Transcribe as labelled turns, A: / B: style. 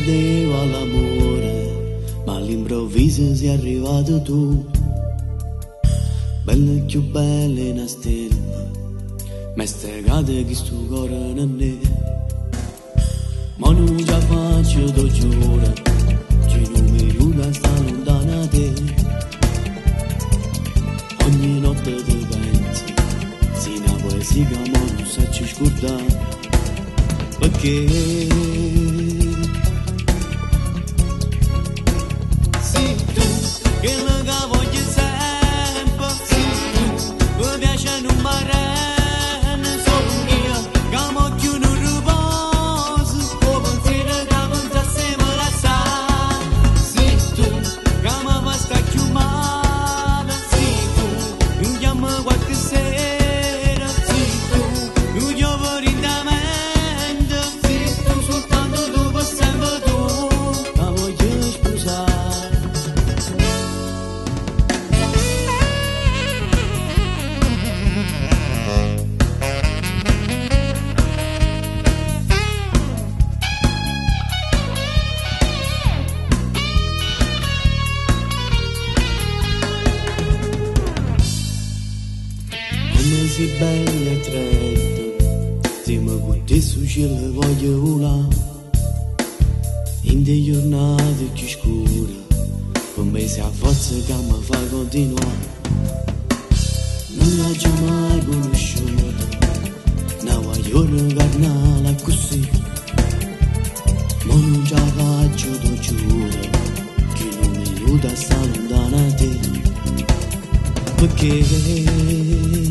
A: credevo all'amore, ma all'improvviso sei arrivato tu. Bella più bella in una stella, mi stregato che sto cuore non è. Ma non ce la faccio, ti giuro, che non mi aiuta a stare lontana da te. Ogni notte ti pensi, sei una poesia che ma non sacci scordare. Perché sei tu che la voglio sempre, sei tu, mi piace non marrene, sono io che amo più non riposo, o pensiero che pensassimo la sa, sei tu che mi fa sta più male, sei tu, non chiamo qualche sera, sei tu, non chiamo rindamento. Come sei bella e trenta, se mi guardi su cielo voglio volare. In delle giornate più scure, per me sei la forza che mi fa continuare. Non l'ho già mai conosciuta, una voglio carnale così. Ma non ce la faccio, ti giuro, che non mi aiuta a stare lontana da te. Perché